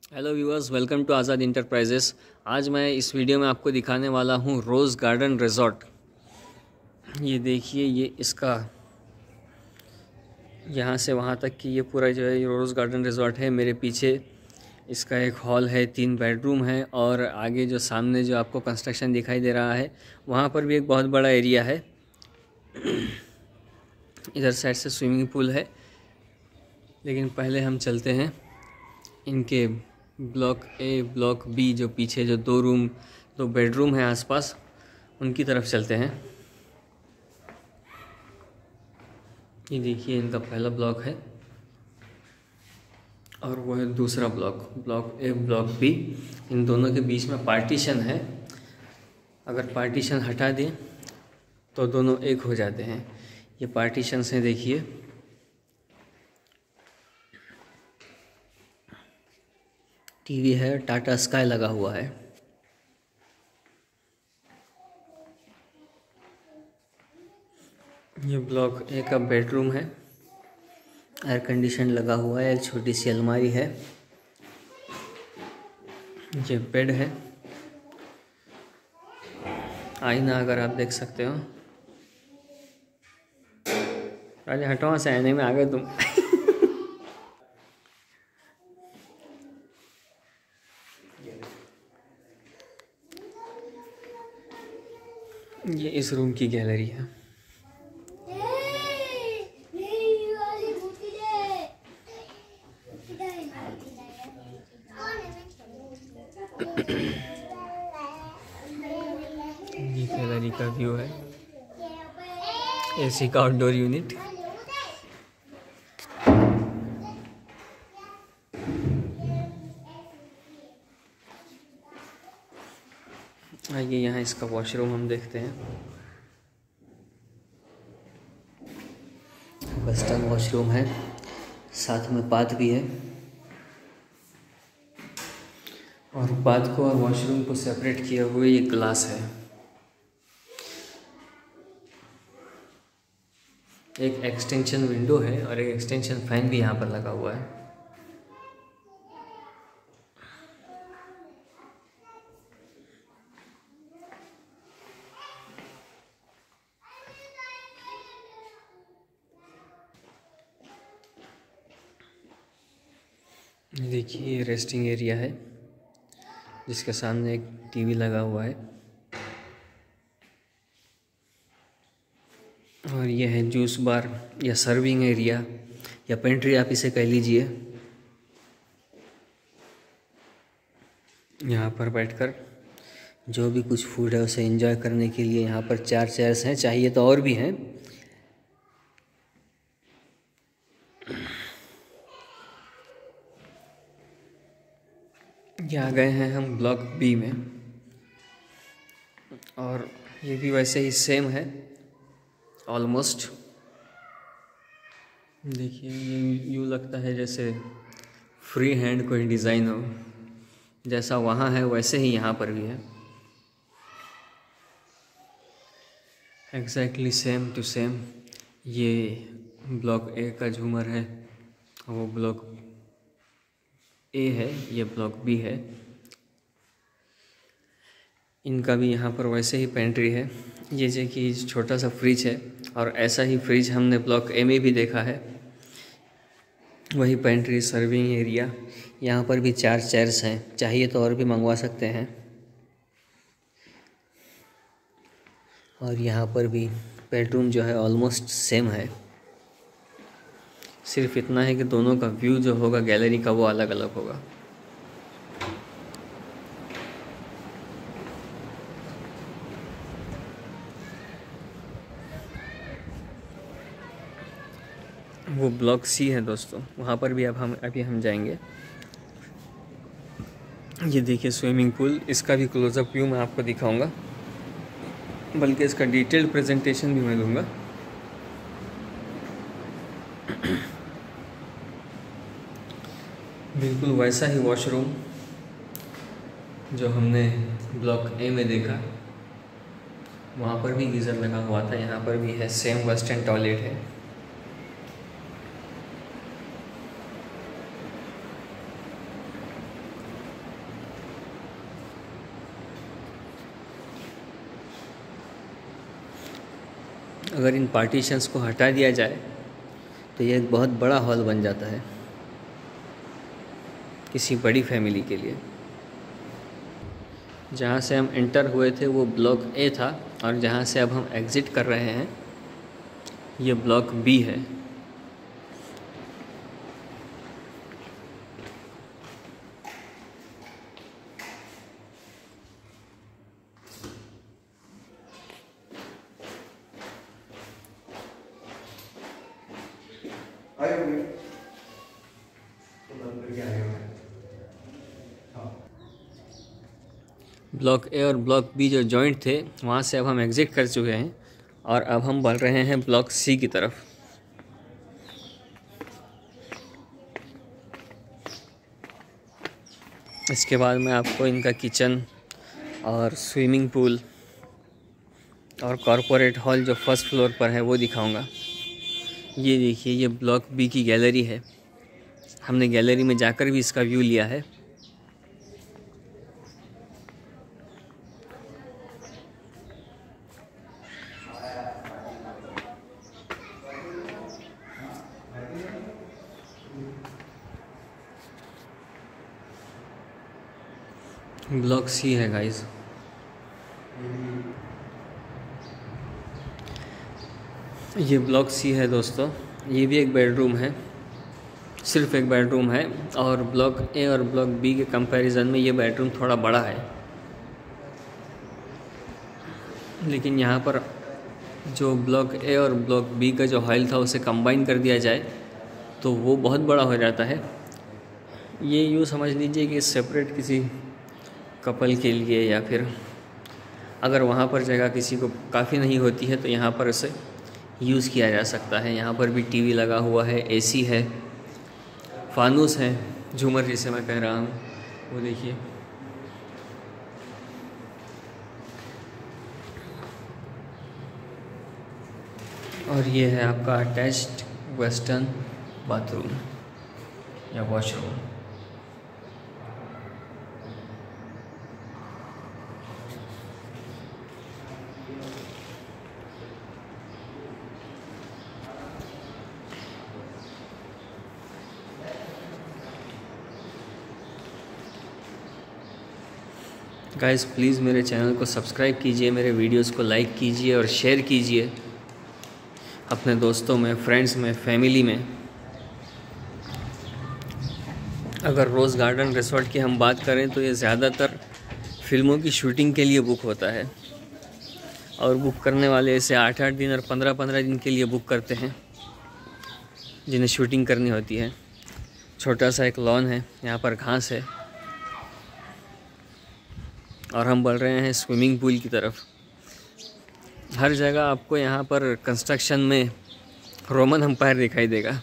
Hello viewers, welcome to Azad enterprises. आज मैं इस वीडियो में आपको दिखाने वाला हूँ रोज़ गार्डन रिज़ॉर्ट। ये देखिए, ये इसका यहाँ से वहाँ तक की ये पूरा जो है ये रोज़ गार्डन रिज़ॉर्ट है। मेरे पीछे इसका एक हॉल है, 3 बेडरूम है और आगे जो सामने जो आपको कंस्ट्रक्शन दिखाई दे रहा है वहाँ पर भी एक बहुत बड़ा एरिया है। इधर साइड से स्विमिंग पूल है। लेकिन पहले हम चलते हैं इनके ब्लॉक ए ब्लॉक बी, जो पीछे जो 2 बेडरूम हैं आसपास, उनकी तरफ चलते हैं। ये देखिए, इनका पहला ब्लॉक है और वो है दूसरा ब्लॉक ए ब्लॉक बी। इन दोनों के बीच में पार्टीशन है। अगर पार्टीशन हटा दें तो दोनों एक हो जाते हैं। ये पार्टीशन से देखिए, टीवी है, टाटा स्काई लगा हुआ है। ये ब्लॉक ए का बेडरूम है, एयर कंडीशन लगा हुआ है, एक छोटी सी अलमारी है, ये बेड है, आईना अगर आप देख सकते हो। राजा हटवा से आईने में आ गए तुम। ये इस रूम की गैलरी है। ये गैलरी का व्यू है, एसी का आउटडोर यूनिट। आइए यहाँ इसका वॉशरूम हम देखते हैं। वेस्टर्न वॉशरूम है, साथ में बाथ भी है और बाथ को और वॉशरूम को सेपरेट किए हुए ये ग्लास है। एक एक्सटेंशन विंडो है और एक एक्सटेंशन फैन भी यहाँ पर लगा हुआ है। देखिए, ये रेस्टिंग एरिया है जिसके सामने एक टीवी लगा हुआ है और यह है जूस बार या सर्विंग एरिया या पेंट्री, आप इसे कह लीजिए। यहाँ पर बैठकर जो भी कुछ फूड है उसे एंजॉय करने के लिए यहाँ पर 4 चेयर्स हैं, चाहिए तो और भी हैं। ये आ गए हैं हम ब्लॉक बी में और ये भी वैसे ही सेम है ऑलमोस्ट। देखिए, ये यूँ लगता है जैसे फ्री हैंड कोई डिज़ाइन हो, जैसा वहाँ है वैसे ही यहाँ पर भी है, एग्जैक्टली सेम टू सेम। ये ब्लॉक ए का झूमर है, वो ब्लॉक ए है, ये ब्लॉक बी है। इनका भी यहाँ पर वैसे ही पेंट्री है। ये जो कि छोटा सा फ्रिज है और ऐसा ही फ्रिज हमने ब्लॉक ए में भी देखा है। वही पेंट्री, सर्विंग एरिया। यहाँ पर भी 4 चेयर्स हैं, चाहिए तो और भी मंगवा सकते हैं। और यहाँ पर भी बेडरूम जो है ऑलमोस्ट सेम है, सिर्फ इतना है कि दोनों का व्यू जो होगा गैलरी का वो अलग अलग होगा। वो ब्लॉक सी है दोस्तों, वहाँ पर भी अब हम जाएंगे। ये देखिए स्विमिंग पूल, इसका भी क्लोजअप व्यू मैं आपको दिखाऊंगा, बल्कि इसका डिटेल्ड प्रेजेंटेशन भी मैं दूंगा। बिल्कुल वैसा ही वॉशरूम जो हमने ब्लॉक ए में देखा, वहाँ पर भी गीज़र लगा हुआ था, यहाँ पर भी है, सेम वेस्टर्न टॉयलेट है। अगर इन पार्टीशंस को हटा दिया जाए तो ये एक बहुत बड़ा हॉल बन जाता है किसी बड़ी फैमिली के लिए। जहाँ से हम एंटर हुए थे वो ब्लॉक ए था और जहाँ से अब हम एग्ज़िट कर रहे हैं ये ब्लॉक बी है। ब्लॉक ए और ब्लॉक बी जो जॉइंट थे वहाँ से अब हम एग्ज़िट कर चुके हैं और अब हम बढ़ रहे हैं ब्लॉक सी की तरफ। इसके बाद मैं आपको इनका किचन और स्विमिंग पूल और कॉरपोरेट हॉल जो फर्स्ट फ्लोर पर है वो दिखाऊंगा। ये देखिए, ये ब्लॉक बी की गैलरी है। हमने गैलरी में जाकर भी इसका व्यू लिया है। ब्लॉक सी है गाइस। ये ब्लॉक सी है दोस्तों। ये भी एक बेडरूम है, सिर्फ एक बेडरूम है और ब्लॉक ए और ब्लॉक बी के कंपैरिजन में ये बेडरूम थोड़ा बड़ा है। लेकिन यहाँ पर जो ब्लॉक ए और ब्लॉक बी का जो हॉल था उसे कंबाइन कर दिया जाए तो वो बहुत बड़ा हो जाता है। ये यूँ समझ लीजिए कि सेपरेट किसी कपल के लिए या फिर अगर वहाँ पर जगह किसी को काफ़ी नहीं होती है तो यहाँ पर इसे यूज़ किया जा सकता है। यहाँ पर भी टीवी लगा हुआ है, एसी है, फानूस है, झूमर जिसे मैं कह रहा हूँ वो देखिए। और ये है आपका अटैच्ड वेस्टर्न बाथरूम या वॉशरूम। गाइस प्लीज़ मेरे चैनल को सब्सक्राइब कीजिए, मेरे वीडियोस को लाइक कीजिए और शेयर कीजिए अपने दोस्तों में, फ्रेंड्स में, फैमिली में। अगर रोज़ गार्डन रिसोर्ट की हम बात करें तो ये ज़्यादातर फिल्मों की शूटिंग के लिए बुक होता है और बुक करने वाले इसे 8-8 दिन और 15-15 दिन के लिए बुक करते हैं जिन्हें शूटिंग करनी होती है। छोटा सा एक लॉन है, यहाँ पर घास है और हम बढ़ रहे हैं स्विमिंग पूल की तरफ। हर जगह आपको यहाँ पर कंस्ट्रक्शन में रोमन एम्पायर दिखाई देगा।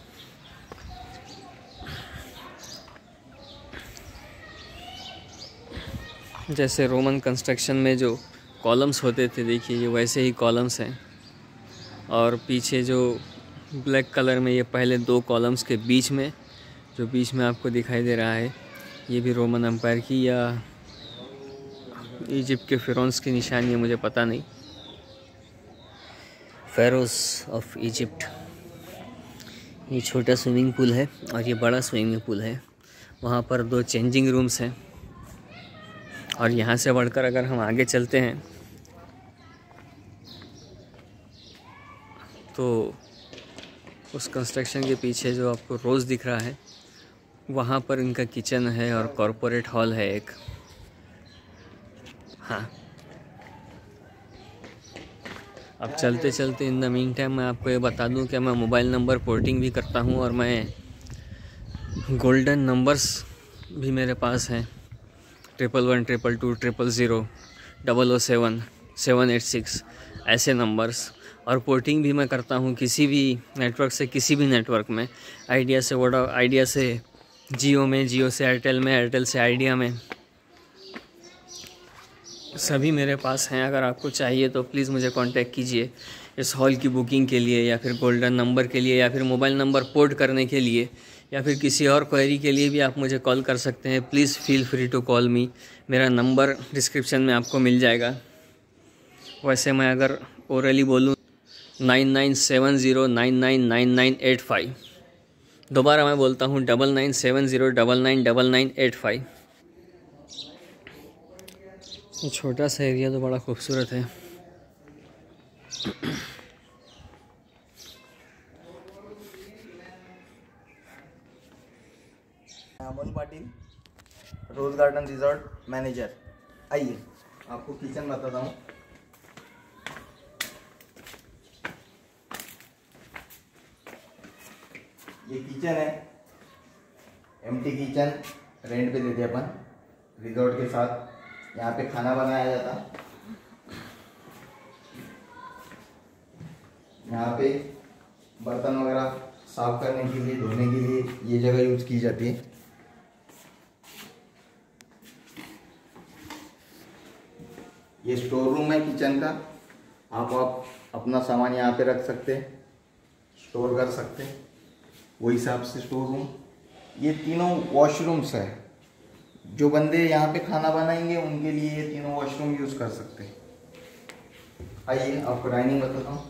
जैसे रोमन कंस्ट्रक्शन में जो कॉलम्स होते थे, देखिए ये वैसे ही कॉलम्स हैं। और पीछे जो ब्लैक कलर में ये पहले 2 कॉलम्स के बीच में जो बीच में आपको दिखाई दे रहा है, ये भी रोमन एम्पायर की या इजिप्ट के फ़िरौन्स की निशानी है, मुझे पता नहीं। Pharaohs of Egypt. ये छोटा स्विमिंग पूल है और ये बड़ा स्विमिंग पूल है। वहाँ पर 2 चेंजिंग रूम्स हैं और यहाँ से बढ़कर अगर हम आगे चलते हैं तो उस कंस्ट्रक्शन के पीछे जो आपको रोज़ दिख रहा है वहाँ पर इनका किचन है और कॉरपोरेट हॉल है एक। हाँ, अब चलते चलते इन द मीन टाइम मैं आपको ये बता दूं कि मैं मोबाइल नंबर पोर्टिंग भी करता हूं और मैं गोल्डन नंबर्स भी मेरे पास हैं 1112220000 007 786 ऐसे नंबर्स। और पोर्टिंग भी मैं करता हूं किसी भी नेटवर्क से किसी भी नेटवर्क में, आइडिया से आइडिया से जियो में, जियो से एयरटेल में, एयरटेल से आइडिया में, सभी मेरे पास हैं। अगर आपको चाहिए तो प्लीज़ मुझे कांटेक्ट कीजिए इस हॉल की बुकिंग के लिए या फिर गोल्डन नंबर के लिए या फिर मोबाइल नंबर पोर्ट करने के लिए या फिर किसी और क्वेरी के लिए भी आप मुझे कॉल कर सकते हैं। Please feel free to call me. मेरा नंबर डिस्क्रिप्शन में आपको मिल जाएगा। वैसे मैं अगर ओरली बोलूँ 9970999985। दोबारा मैं बोलता हूँ 9970999985। ये छोटा सा एरिया तो बड़ा खूबसूरत है। Amol Patil, rose garden resort manager. आइए आपको किचन बताता हूँ। ये किचन है, एम्प्टी किचन, रेंट पे देते अपन रिजॉर्ट के साथ। यहाँ पे खाना बनाया जाता। यहाँ पे बर्तन वगैरह साफ करने के लिए, धोने के लिए ये जगह यूज की जाती है। ये स्टोर रूम है किचन का। आप अपना सामान यहाँ पे रख सकते हैं, स्टोर कर सकते हैं, वही हिसाब से स्टोर रूम। ये तीनों वॉशरूम्स है। जो बंदे यहाँ पे खाना बनाएंगे उनके लिए ये तीनों वॉशरूम यूज़ कर सकते हैं। आइए आपको डाइनिंग बताता हूँ।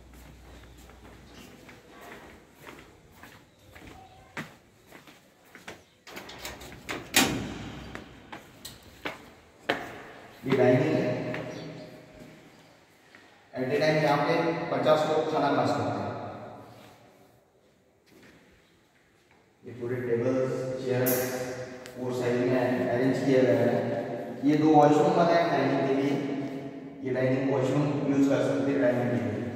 ये डाइनिंग है। एट ए टाइम यहाँ पे 50 लोग खाना खा सकते हैं। ये पूरे टेबल्स, चेयर्स वो साइड में अरेंज किया गया है। ये 2 वॉशरूम बनाए हैं डाइनिंग के लिए। ये डाइनिंग वॉशरूम यूज कर सकते हैं डाइनिंग के लिए।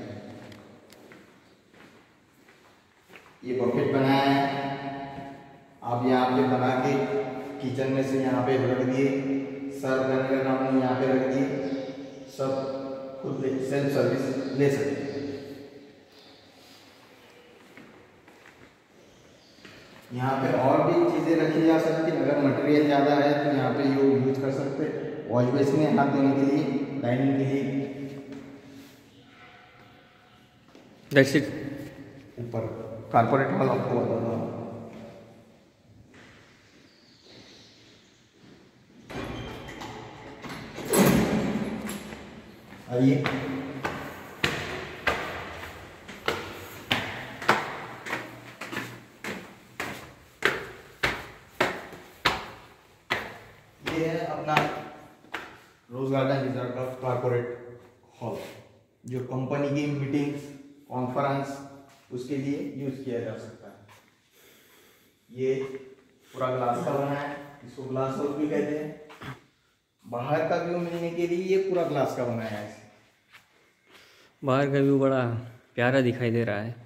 ये बकेट बनाया है। आप यहाँ पे बना के किचन में से यहाँ पे रख दिए, सर्व करने का काम यहाँ पे रख दिए, सब खुद सेल्फ सर्विस ले सकते हैं। यहाँ पे और भी चीज़ें रखी जा सकती है। अगर मटेरियल ज़्यादा है तो यहाँ पे यूज कर सकते हैं। वॉश बेसिन है हाथ धोने के लिए, डाइनिंग के लिए। That's it. ऊपर कारपोरेट हॉल आपको बताता हूँ। आइए ये है अपना रोज गार्डन रिजॉर्ट का कारपोरेट हॉल, जो कंपनी की मीटिंग्स, कॉन्फ्रेंस उसके लिए यूज किया जा सकता है। ये पूरा ग्लास का बना है, इसको ग्लास हाउस भी कहते हैं। बाहर का व्यू मिलने के लिए ये पूरा ग्लास का बनाया है। बाहर का व्यू बड़ा प्यारा दिखाई दे रहा है,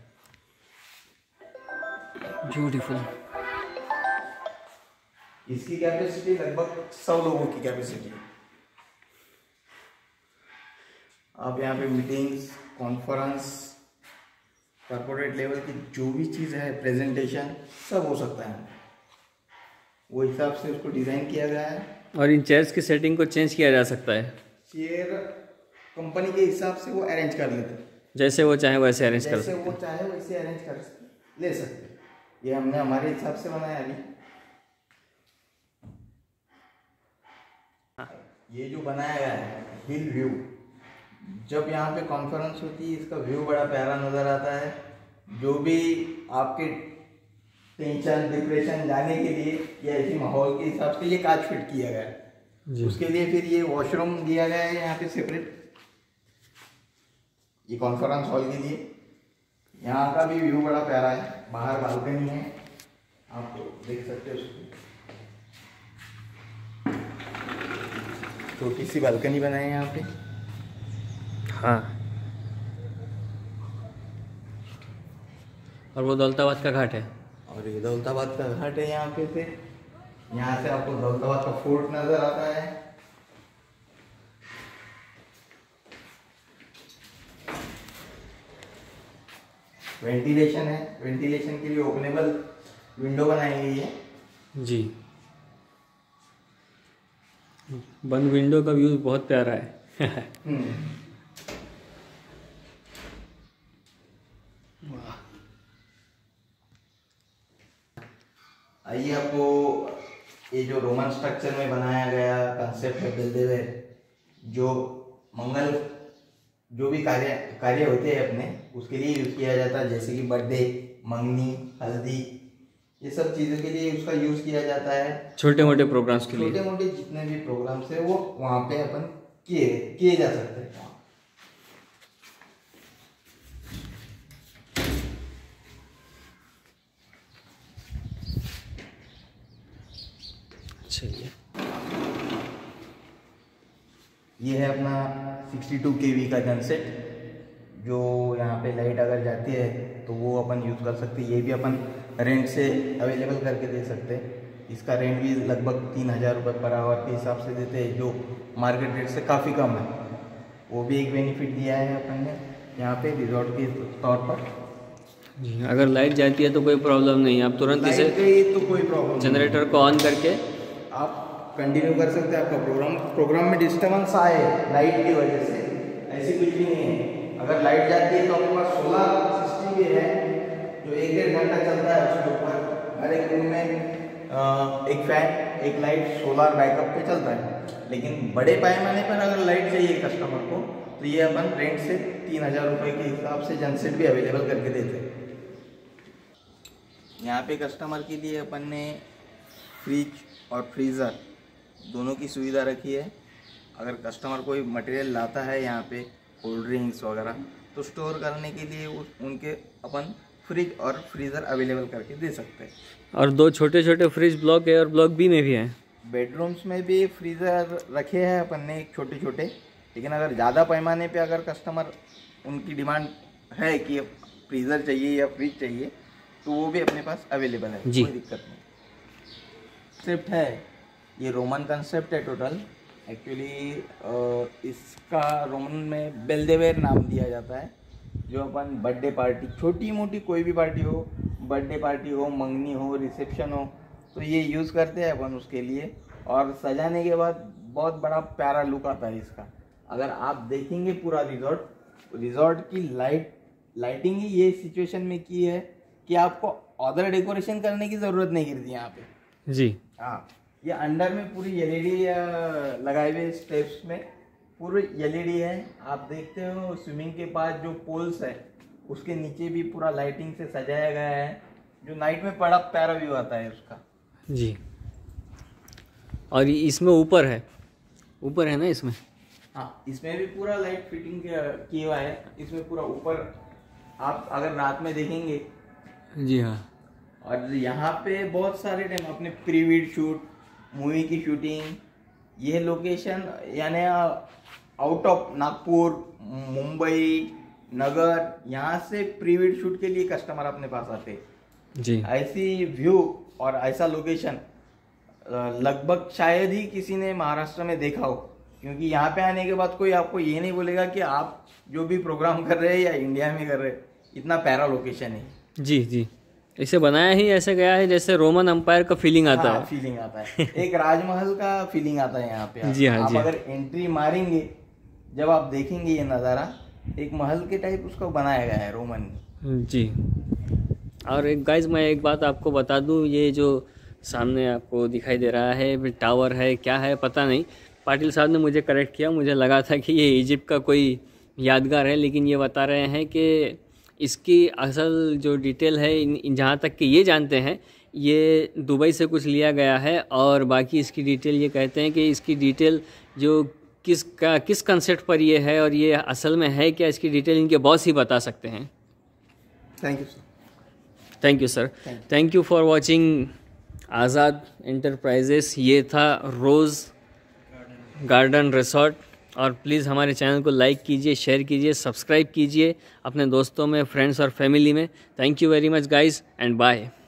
ब्यूटीफुल। इसकी कैपेसिटी लगभग 100 लोगों की कैपेसिटी है। आप यहाँ पे मीटिंग्स, कॉन्फ्रेंस, कॉर्पोरेट लेवल की जो भी चीज़ है, प्रेजेंटेशन, सब हो सकता है। वो हिसाब से उसको डिज़ाइन किया गया है। और इन चेयर्स की सेटिंग को चेंज किया जा सकता है। चेयर कंपनी के हिसाब से वो अरेंज कर लेते हैं, जैसे वो चाहे वैसे अरेंज कर जैसे सकते वो चाहे वैसे अरेंज कर ले सकते हैं। ये हमने हमारे हिसाब से बनाया अभी। ये जो बनाया गया है हिल व्यू, जब यहाँ पे कॉन्फ्रेंस होती है इसका व्यू बड़ा प्यारा नज़र आता है। जो भी आपके टेंशन, डिप्रेशन जाने के लिए या इसी माहौल के हिसाब से ये कांच फिट किया गया है। उसके लिए फिर ये वॉशरूम दिया गया है यहाँ पे सेपरेट, ये कॉन्फ्रेंस हॉल के लिए। यहाँ का भी व्यू बड़ा प्यारा है। बाहर बालकनी है, आप देख सकते हो उसको। छोटी सी बालकनी बनाई है यहाँ पे। हाँ, और वो दौलताबाद का घाट है। और ये दौलताबाद का घाट है यहाँ पे से। यहाँ से आपको दौलताबाद का फोर्ट नजर आता है। वेंटिलेशन है, वेंटिलेशन के लिए ओपनेबल विंडो बनाई गई है जी। बंद विंडो का व्यू बहुत प्यारा है। आइए आपको ये जो रोमन स्ट्रक्चर में बनाया गया कंसेप्ट है बिल्डे हुए, जो मंगल जो भी कार्य कार्य होते हैं अपने, उसके लिए यूज़ किया जाता है। जैसे कि बर्थडे, मंगनी, हल्दी, ये सब चीज़ों के लिए उसका यूज़ किया जाता है। छोटे मोटे प्रोग्राम्स के लिए। छोटे मोटे जितने भी प्रोग्राम्स है वो वहाँ पे अपन किए जा सकते हैं। चलिए, ये है अपना 62 kV का जनसेट, जो यहाँ पे लाइट अगर जाती है तो वो अपन यूज़ कर सकते हैं। ये भी अपन रेंट से अवेलेबल करके दे सकते हैं। इसका रेंट भी लगभग 3000 रुपये पर आवर के हिसाब से देते हैं, जो मार्केट रेट से काफ़ी कम है। वो भी एक बेनिफिट दिया है अपन ने यहाँ पे रिजॉर्ट के तौर पर। जी, अगर लाइट जाती है तो कोई प्रॉब्लम नहीं, आप तुरंत इसे तो कोई प्रॉब्लम जनरेटर को ऑन करके आप कंटिन्यू कर सकते हैं आपका प्रोग्राम में डिस्टर्बेंस आए लाइट की वजह से, ऐसी कुछ भी नहीं है। अगर लाइट जाती है तो आपके पास सोलर सिस्टम भी है, जो 1-1.5 घंटा चलता है। उसके ऊपर हर एक रूम में एक फैन, एक लाइट सोलर बैकअप पे चलता है। लेकिन बड़े पैमाने पर अगर लाइट चाहिए कस्टमर को, तो ये अपन रेंट से 3000 रुपये के हिसाब से जनसेट भी अवेलेबल करके देते हैं। यहाँ पे कस्टमर के लिए अपन ने फ्रिज और फ्रीज़र दोनों की सुविधा रखी है। अगर कस्टमर कोई मटेरियल लाता है यहाँ पे, कोल्ड ड्रिंक्स वगैरह, तो स्टोर करने के लिए उनके अपन फ्रिज और फ्रीज़र अवेलेबल करके दे सकते हैं। और 2 छोटे छोटे फ्रिज ब्लॉक ए और ब्लॉक बी में भी हैं। बेडरूम्स में भी फ्रीज़र रखे हैं अपन ने एक छोटे छोटे। लेकिन अगर ज़्यादा पैमाने पे अगर कस्टमर उनकी डिमांड है कि फ्रीज़र चाहिए या फ्रिज चाहिए, तो वो भी अपने पास अवेलेबल है, कोई दिक्कत नहीं। कंसेप्ट है ये, रोमन कंसेप्ट है टोटल। एक्चुअली इसका रोमन में बेल्देवेर नाम दिया जाता है। जो अपन बर्थडे पार्टी, छोटी मोटी कोई भी पार्टी हो, बर्थडे पार्टी हो, मंगनी हो, रिसेप्शन हो, तो ये यूज़ करते हैं अपन उसके लिए। और सजाने के बाद बहुत बड़ा प्यारा लुक आता है इसका। अगर आप देखेंगे पूरा रिजॉर्ट की लाइटिंग ही ये सिचुएशन में की है कि आपको अदर डेकोरेशन करने की ज़रूरत नहीं गिरती यहाँ पे। जी हाँ, ये अंडर में पूरी LED लगाए हुए स्टेप्स में पूरी LED है। आप देखते हो स्विमिंग के पास जो पोल्स है उसके नीचे भी पूरा लाइटिंग से सजाया गया है, जो नाइट में बड़ा प्यारा व्यू आता है उसका। जी, और इसमें ऊपर है ना इसमें? हाँ, इसमें भी पूरा लाइट फिटिंग किया हुआ है। इसमें पूरा ऊपर आप अगर रात में देखेंगे। जी हाँ। और यहाँ पे बहुत सारे टाइम अपने प्रीवीड शूट, मूवी की शूटिंग, ये लोकेशन यानी आउट ऑफ नागपुर, मुंबई, नगर, यहाँ से प्रीवीड शूट के लिए कस्टमर अपने पास आते हैं। जी, ऐसी व्यू और ऐसा लोकेशन लगभग शायद ही किसी ने महाराष्ट्र में देखा हो। क्योंकि यहाँ पे आने के बाद कोई आपको ये नहीं बोलेगा कि आप जो भी प्रोग्राम कर रहे हैं या इंडिया में कर रहे हैं, इतना प्यारा लोकेशन है। जी जी, इसे बनाया ही ऐसे गया है जैसे रोमन एम्पायर का फीलिंग आता है। फीलिंग आता है, एक राजमहल का फीलिंग आता है यहाँ पे। जी हाँ, आप जी अगर एंट्री मारेंगे, जब आप देखेंगे ये नज़ारा, एक महल के टाइप उसको बनाया गया है रोमन। जी, और एक गाइज मैं एक बात आपको बता दूं, ये जो सामने आपको दिखाई दे रहा है टावर है, क्या है पता नहीं, पाटिल साहब ने मुझे करेक्ट किया। मुझे लगा था कि ये इजिप्ट का कोई यादगार है, लेकिन ये बता रहे हैं कि इसकी असल जो डिटेल है, जहाँ तक कि ये जानते हैं, ये दुबई से कुछ लिया गया है। और बाकी इसकी डिटेल ये कहते हैं कि इसकी डिटेल जो किस कंसेप्ट पर ये है और ये असल में है क्या, इसकी डिटेल इनके बॉस ही बता सकते हैं। Thank you sir. Thank you sir. Thank you for watching Azad enterprises. ये था रोज़ गार्डन रिसोर्ट। और प्लीज़ हमारे चैनल को लाइक कीजिए, शेयर कीजिए, सब्सक्राइब कीजिए अपने दोस्तों में, फ्रेंड्स और फैमिली में। Thank you very much guys and bye.